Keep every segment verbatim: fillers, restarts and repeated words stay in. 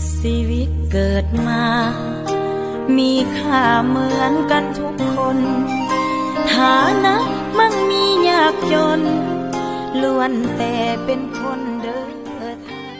ชีวิตเกิดมามีค่าเหมือนกันทุกคนฐานะมั่งมียากจนล้วนแต่เป็นคนเดินทาง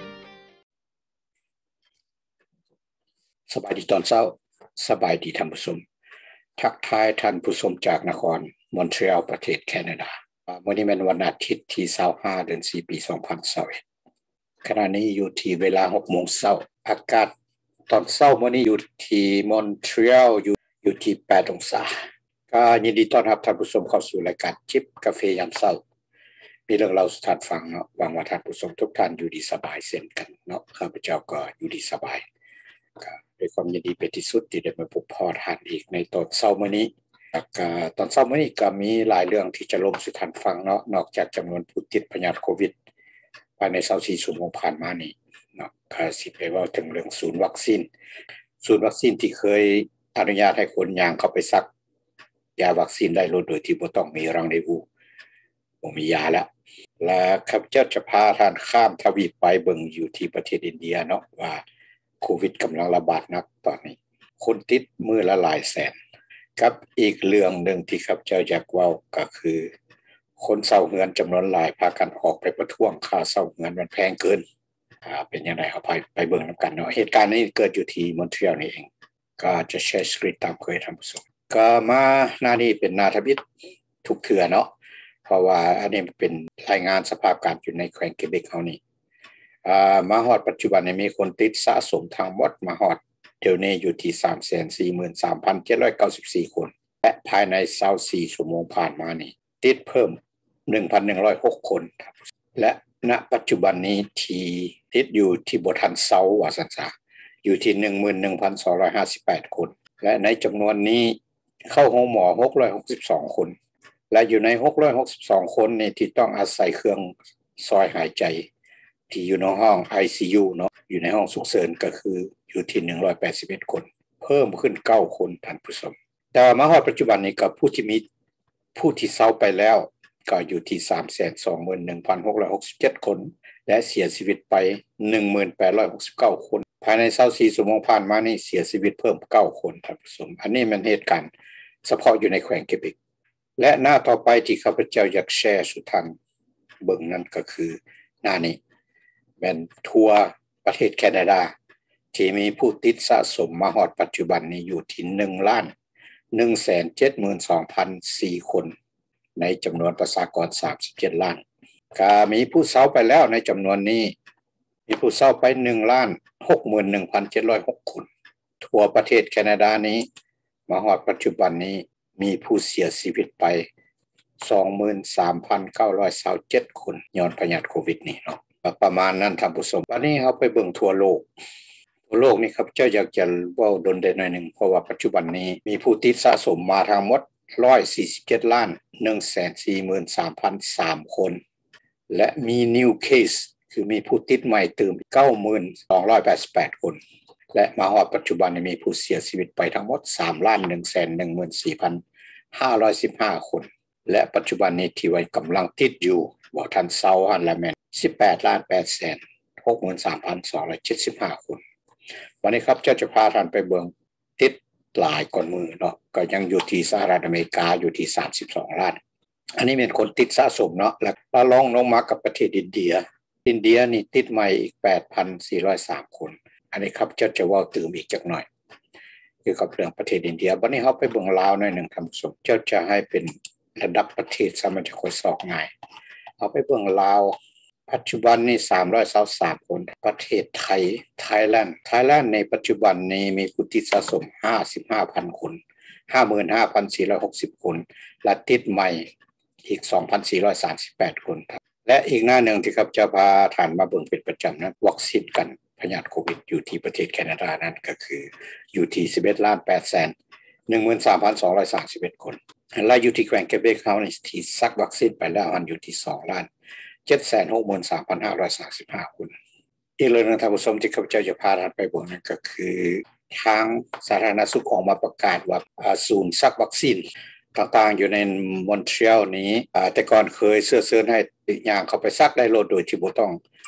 สบายดีตอนเช้าสบายดีท่านผู้ชมทักทายท่านผู้ชมจากนครมอนทรีออลประเทศแคนาดาวันนี้เป็นวันอาทิตย์ที่ยี่สิบห้าเดือนสี่ปีสองพันยี่สิบเอ็ดขณะนี้อยู่ที่เวลา หกโมงเช้าอากาศตอนเช้ามื้อนี้อยู่ที่มอนทรีออลอยู่อยู่ที่แปดองศาก็ยินดีต้อนรับท่านผู้ชมเข้าสู่รายการจิบกาแฟยามเช้ามีเรื่องเล่าสู่ท่านฟังเนาะหวังว่าท่านผู้ชมทุกท่านอยู่ดีสบายเช่นกันเนาะข้าพเจ้าก็อยู่ดีสบายก็ด้วยความยินดีเป็นที่สุดที่ได้มาพบพ่อท่านอีกในตอนเช้ามื้อนี้ก็ตอนเช้ามื้อนี้ก็มีหลายเรื่องที่จะลงสู่ท่านฟังเนาะนอกจากจำนวนผู้ติดพยาธิโควิดภายในยี่สิบสี่ชั่วโมงผ่านมานี้เนาะก็สิไปเว้าถึงเรื่องศูนย์วัคซีนศูนย์วัคซีนที่เคยอนุญาตให้คนย่างเข้าไปซักยาวัคซีนได้โดยที่บ่ต้องมีรังเดวูบ่มียาแล้วและข้าพเจ้าจะพาท่านข้ามทวีปไปเบิ่งอยู่ที่ประเทศอินเดียเนาะว่าโควิดกำลังระบาดหนักตอนนี้คนติดมื้อละหลายแสนกับอีกเรื่องนึงที่ข้าพเจ้าอยากเว้าก็คือคนเช่าเรือนจำนวนหลายพากันออกไปประท้วงค่าเช่าเรือนมันแพงเกินอ่าเป็นยังไงเอาไปไปเบิ่งนำกันเนาะเหตุการณ์นี้เกิดอยู่ที่มอนทรีออลนี่เองก็จะแชร์สคริปต์ตามเคยท่านผู้ชมก็มาหน้านี้เป็นหน้าทวิตทุกเทื่อเนาะเพราะว่าอันนี้เป็นรายงานสภาพการอยู่ในแขวงเกเบกเฮานี่อ่ามาฮอดปัจจุบันนี้มีคนติดสะสมทั้งหมดมาฮอดเดี๋ยวนี้อยู่ที่ สามแสนสี่หมื่นสามพันเจ็ดร้อยเก้าสิบสี่ คนและภายในยี่สิบสี่ชั่วโมงผ่านมานี่ติดเพิ่ม หนึ่งพันหนึ่งร้อยหก คนและณปัจจุบันนี้ที่ติดอยู่ที่บ่ทันเซาว่าซั่นซะอยู่ที่ หนึ่งหมื่นหนึ่งพันสองร้อยห้าสิบแปด คนและในจำนวนนี้เข้าโรงหมอหกร้อยหกสิบสองคนและอยู่ในหกร้อยหกสิบสองคนนี่ที่ต้องอาศัยเครื่องซอยหายใจที่อยู่ในห้อง ไอ ซี ยู เนาะอยู่ในห้องฉุกเฉินก็คืออยู่ที่หนึ่งร้อยแปดสิบเอ็ดคนเพิ่มขึ้นเก้าคนท่านผู้ชมแต่มาฮอดปัจจุบันนี้ก็ผู้ที่มีผู้ที่เซาไปแล้วก็อยู่ที่ สามแสนสองหมื่นหนึ่งพันหกร้อยหกสิบเจ็ด คนและเสียชีวิตไป หนึ่งหมื่นแปดร้อยหกสิบเก้า คนภายในยี่สิบสี่ชั่วโมงผ่านมานี่เสียชีวิตเพิ่มเก้าคนท่านผู้ชมอันนี้มันเหตุการณ์เฉพาะอยู่ในแขวงเกเบกและหน้าต่อไปที่ข้าพเจ้าอยากแชร์สู่ท่านเบิ่งนั้นก็คือหน้านี้แม่นทั่วประเทศแคนาดาที่มีผู้ติดสะสมมาฮอดปัจจุบันนี้อยู่ที่ หนึ่งล้าน หนึ่งแสนเจ็ดหมื่นสองพันสี่ คนในจำนวนประชากรสามสิบเจ็ดล้านก็มีผู้เสียไปแล้วในจำนวนนี้มีผู้เสียไป หนึ่งล้าน หกหมื่นหนึ่งพันเจ็ดร้อยหก คนทั่วประเทศแคนาดานี้มาฮอดปัจจุบันนี้มีผู้เสียชีวิตไป สองหมื่นสามพันเก้าร้อยยี่สิบเจ็ด คนย้อนพยาธิโควิดนี่เนาะประมาณนั้นท่านผู้ชมวันนี้เฮาไปเบิ่งทั่วโลกทั่วโลกนี่ครับเจ้าอยากจะเว้าดนได้หน่อยนึงเพราะว่าปัจจุบันนี้มีผู้ติดสะสมมาทั้งหมดหนึ่งร้อยสี่สิบเจ็ดล้าน หนึ่งแสนสี่หมื่นสามพันสาม คนและมี new case คือมีผู้ติดใหม่เติม เก้าหมื่นสองร้อยแปดสิบแปด คนและมาฮอดปัจจุบันนี้มีผู้เสียชีวิตไปทั้งหมด สามล้านหนึ่งแสนหนึ่งหมื่นสี่พันห้าร้อยสิบห้า คนและปัจจุบันนี้ที่ไว้กำลังติดอยู่บ่ทันเซาหันละแม่น สิบแปดล้านแปดแสนหกหมื่นสามพันสองร้อยเจ็ดสิบห้า คนวันนี้ครับเจ้าจะพาท่านไปเบิ่งติดหลายก่อนมือเนาะก็ยังอยู่ที่สหรัฐอเมริกาอยู่ที่สามสิบสองล้านอันนี้เป็นคนติดสะสมเนาะแล้วลองลงมากับประเทศอินเดียอินเดียนี่ติดใหม่อีก แปดพันสี่ร้อยสาม คนอันนี้ครับเจ้าจะเว้าเติมอีกจักหน่อยเกี่ยวกับเรื่องประเทศอินเดียวันนี้เฮาไปเบิ่งลาวหน่อยนึงท่านผู้ชมเจ้าจะให้เป็นระดับประเทศซะมันจะค่อยสอกง่ายเอาไปเบิ่งลาวปัจจุบันนี้สามร้อยยี่สิบสาม คนประเทศไทย Thailand Thailand ในปัจจุบันนี้มีผู้ติดสะสม ห้าสิบห้าพัน คน ห้าหมื่นห้าพันสี่ร้อยหกสิบ คนและติดใหม่อีก สองพันสี่ร้อยสามสิบแปด คนครับและอีกหน้าหนึ่งที่ครับจะพาท่านมาเบิ่งเป็นประจำนั้นวัคซีนกันพยาธิโควิดอยู่ที่ประเทศแคนาดานั้นก็คืออยู่ที่ สิบเอ็ดล้านแปดแสนหนึ่งหมื่นสามพันสองร้อยสามสิบเอ็ด คนและอยู่ที่แขวงเกเบกเฮานี่ที่ซักวัคซีนไปแล้วอันอยู่ที่ สองล้านเจ็ดแสนหกหมื่นสามพันห้าร้อยสามสิบห้า คนอีกเรื่องนึงท่านผู้ชมที่ข้าพเจ้าจะพาท่านไปบอกนั่นก็คือทางสาธารณสุขออกมาประกาศว่าศูนย์ซักวัคซีนต่างๆอยู่ในมอนทรีออลนี้แต่ก่อนเคยเสื้อเสื้อให้ย่างเข้าไปซักได้โลดโดยที่บ่ต้อง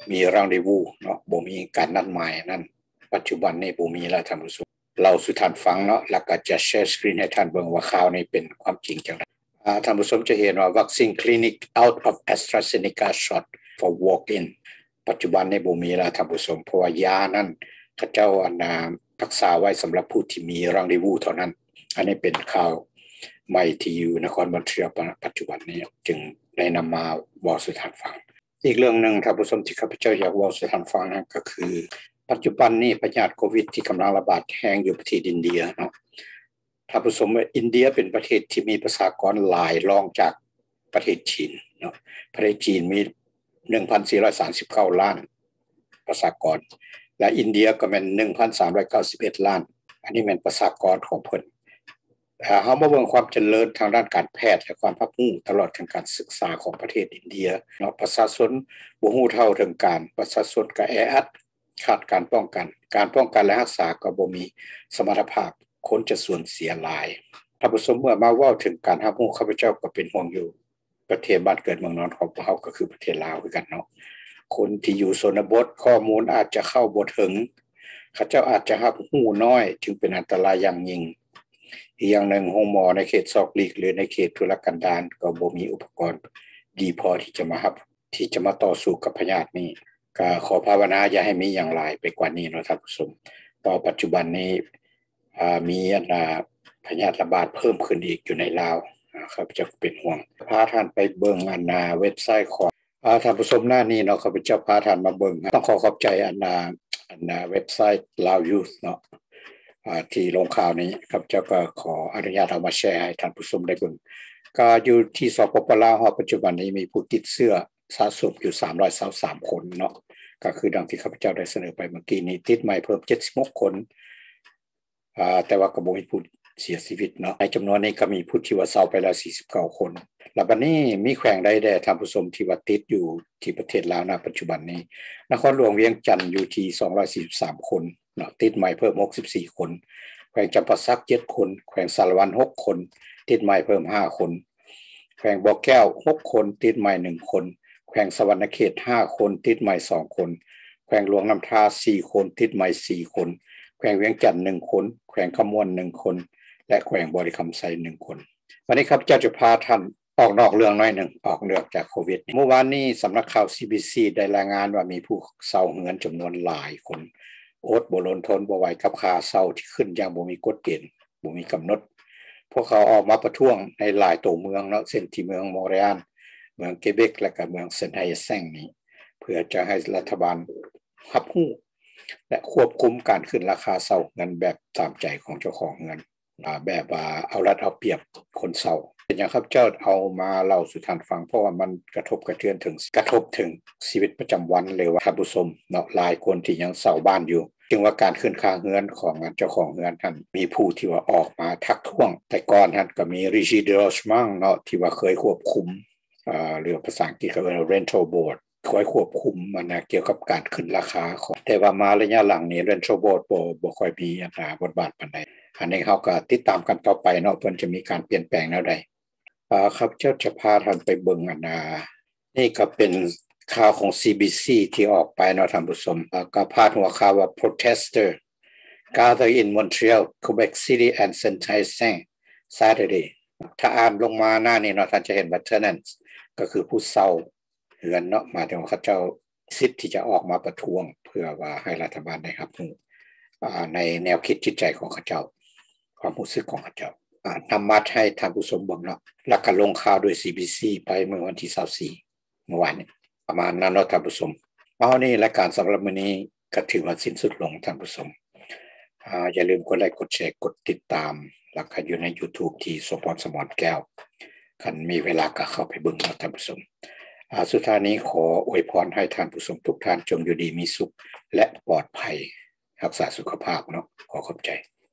มีรังเดวูเนาะบ่มีการนัดหมายนั่นปัจจุบันนี้บ่มีแล้วท่านผู้ชมเราสู่ท่านฟังเนาะแล้วก็จะแชร์สกรีนให้ท่านเบิ่งว่าข่าวนี้เป็นความจริงจังได๋อ่าท่านผู้ชมจะเห็นว่า Vaccine Clinic out of AstraZeneca shot for walk-in ปัจจุบันนี้บ่มีแล้วท่านผู้ชมเพราะว่ายานั้นเขาเจ้าอันน่ะรักษาไว้สำหรับผู้ที่มีรังเดวูเท่านั้นอันนี้เป็นข่าวใหม่ที่อยู่นครมอนทรีออลปัจจุบันนี้จึงได้นำมาเว้าสู่ท่านฟังอีกเรื่องนึงท่านผู้ชมที่ข้าพเจ้าอยากเว้าสู่ท่านฟังนั้นก็คือปัจจุบันนี้พยาธิโควิดที่กำลังระบาดแรงอยู่ประเทศอินเดียเนาะท่านผู้ชมว่าอินเดียเป็นประเทศที่มีประชากรหลายรองจากประเทศจีนเนาะประเทศจีนมี หนึ่งพันสี่ร้อยสามสิบเก้า ล้านประชากรและอินเดียก็แม่น หนึ่งพันสามร้อยเก้าสิบเอ็ด ล้านอันนี้แม่นประชากรของเพิ่นอ่าเฮามาเบิ่งความเจริญทางด้านการแพทย์และความภาคภูมิตลอดถึงการศึกษาของประเทศอินเดียเนาะประชาชนบ่ฮู้เท่าถึงการประชาชนก็แออัดขาดการป้องกันการป้องกันและรักษาก็บ่มีสมรรถภาพคนจะสูญเสียหลายท่านผู้ชมเมื่อมาเว้าถึงการรับรู้ข้าพเจ้าก็เป็นห่วงอยู่ประเทศบ้านเกิดเมืองนอนของพวกเราก็คือประเทศลาวคือกันเนาะคนที่อยู่ชนบทข้อมูลอาจจะเข้าบ่ถึงเขาเจ้าอาจจะรับรู้น้อยจึงเป็นอันตรายอย่างยิ่งอีกอย่างหนึ่งโรงหมอในเขตซอกลีกหรือในเขตทุรกันดารก็บ่มีอุปกรณ์ดีพอที่จะมารับที่จะมาต่อสู้กับพยาธินี้ก็ขอภาวนาอย่าให้มีอย่างหลายไปกว่านี้เนาะท่านผู้ชมต่อปัจจุบันนี้อ่ามีอันน่ะพยาธิระบาดเพิ่มขึ้นอีกอยู่ในลาวครับจะเป็นห่วงพาท่านไปเบิ่งอันน่ะเว็บไซต์ของอ่าท่านผู้ชมหน้านี้เนาะข้าพเจ้าพาท่านมาเบิ่งต้องขอขอบใจอันน่ะอันน่ะเว็บไซต์ Lao Youth เนาะอ่าที่ลงข่าวนี้ครับเจ้าก็ขออนุญาตเอามาแชร์ให้ท่านผู้ชมได้เบิ่งก็อยู่ที่สปปลาวเฮาปัจจุบันนี้มีผู้ติดเชื้อสะสมอยู่สามร้อยยี่สิบสามคนเนาะก็คือดังที่ข้าพเจ้าได้เสนอไปเมื่อกี้นี้ติดใหม่เพิ่มเจ็ดสิบหกคนอ่าแต่ว่าก็บ่มีผู้เสียชีวิตเนาะในจำนวนนี้ก็มีผู้ที่ว่าเศร้าไปแล้วสี่สิบเก้าคนแล้วบัดนี้มีแขวงใดแด่ท่านผู้ชมที่ว่าติดอยู่ที่ประเทศลาวณปัจจุบันนี้นครหลวงเวียงจันทน์อยู่ที่สองร้อยสี่สิบสามคนเนาะติดใหม่เพิ่มหกสิบสี่คนแขวงจำปาสักเจ็ดคนแขวงสารวันหกคนติดใหม่เพิ่มห้าคนแขวงบ่อแก้วหกคนติดใหม่หนึ่งคนแขวงสวรรณเขตห้าคนติดใหม่สองคนแขวงหลวงน้ำทาสี่คนติดใหม่สี่คนแขวงเวียงจันทน์หนึ่งคนแขวงขมวนหนึ่งคนและแขวงบริคำไซหนึ่งคนวันนี้ครับเจ้าจะพาท่านออกนอกเรื่องน้อยหนึ่งออกเนื่องจากโควิดเมื่อวานนี้สำนักข่าว ซี บี ซี ได้รายงานว่ามีผู้เศร้าเหือนจำนวนหลายคนอดบ่ลนทนบ่ไหวกับค่าเศร้าที่ขึ้นอย่างบ่มีกฎเกณฑ์บ่มีกำหนดพวกเขาออกมาประท้วงในหลายตัวเมืองเนาะเช่นที่เมืองมอนทรีออลเมืองเกเบกและก็เมืองเซนต์ไฮเซงนี้เพื่อจะให้รัฐบาลรับรู้และควบคุมการขึ้นราคาเช่าเงินแบบตามใจของเจ้าของเงินอ่าแบบว่าเอารัดเอาเปรียบคนเช่าเป็นอย่างครับเจ้าเอามาเล่าสู่ท่านฟังเพราะว่ามันกระทบกระเทือนถึงกระทบถึงชีวิตประจำวันเลยว่าท่านผู้ชมเนาะหลายคนที่ยังเช่าบ้านอยู่จึงว่าการขึ้นค่าเงินของเจ้าของเงินท่านมีผู้ที่ว่าออกมาทักท้วงแต่ก่อนท่านก็มีริชิเดอร์ชมังเนาะที่ว่าเคยควบคุมอ่าเรื่องภาษาอังกฤษเขาเรียกว่า rental board คอยควบคุมมันนะเกี่ยวกับการขึ้นราคาของแต่ว่ามาระยะหลังนี้ rental board บ่บ่ค่อยมีอันบทบาทปานใดอันนี้เฮาก็ติดตามกันต่อไปเนาะเพิ่นจะมีการเปลี่ยนแปลงแนวใดอ่าครับเจ้าจะพาท่านไปเบิ่งอันน่ะนี่ก็เป็นข่าวของ ซี บี ซี ที่ออกไปเนาะท่านผู้ชมก็พาดหัวข่าวว่า protester gather in Montreal Quebec City and Saint-Hyacin Saturday ถ้าอ่านลงมาหน้านี้เนาะท่านจะเห็นว่า tenants ก็คือผู้เช่าเรือนเนาะมาถึงเขาเจ้าสิทธิ์ที่จะออกมาประท้วงเพื่อว่าให้รัฐบาลได้รับรู้อ่าในแนวคิดจิตใจของเขาเจ้าความรู้สึกของเขาเจ้าอ่านำมาให้ท่านผู้ชมเบิ่งเนาะแล้วก็ลงข่าวโดย ซี บี ซี ไปเมื่อวันที่ยี่สิบสี่เมื่อวานนี้ประมาณนั้นเนาะท่านผู้ชมเอานี่รายการสำหรับมื้อนี้ก็ถือว่าสิ้นสุดลงท่านผู้ชมอ่าอย่าลืมกดไลค์กดแชร์กดติดตามแล้วก็อยู่ใน YouTube ที่สมพรสมรแก้วคันมีเวลาก็เข้าไปเบิ่งเนาะท่านผู้ชมอ่าสุดท้ายนี้ขออวยพรให้ท่านผู้ชมทุกท่านจงอยู่ดีมีสุขและปลอดภัยรักษาสุขภาพเนาะขอขอบใจ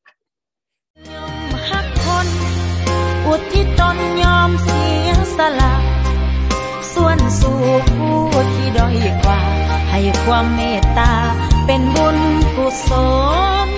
ฮักคนอุทิศตนยอมเสียสละส่วนสู่ผู้ที่ด้อยกว่าให้ความเมตตาเป็นบุญกุศล